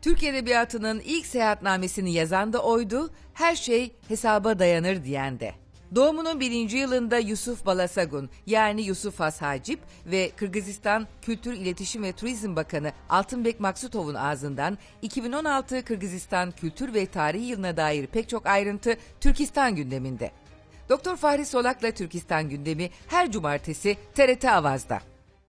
Türk Edebiyatı'nın ilk seyahatnamesini yazan da oydu, her şey hesaba dayanır diyen de. Doğumunun 1. yılında Yusuf Balasagun yani Yusuf Has Hacip ve Kırgızistan Kültür İletişim ve Turizm Bakanı Altınbek Maksutov'un ağzından 2016 Kırgızistan Kültür ve Tarihi Yılı'na dair pek çok ayrıntı Türkistan gündeminde. Doktor Fahri Solak'la Türkistan gündemi her cumartesi TRT Avaz'da.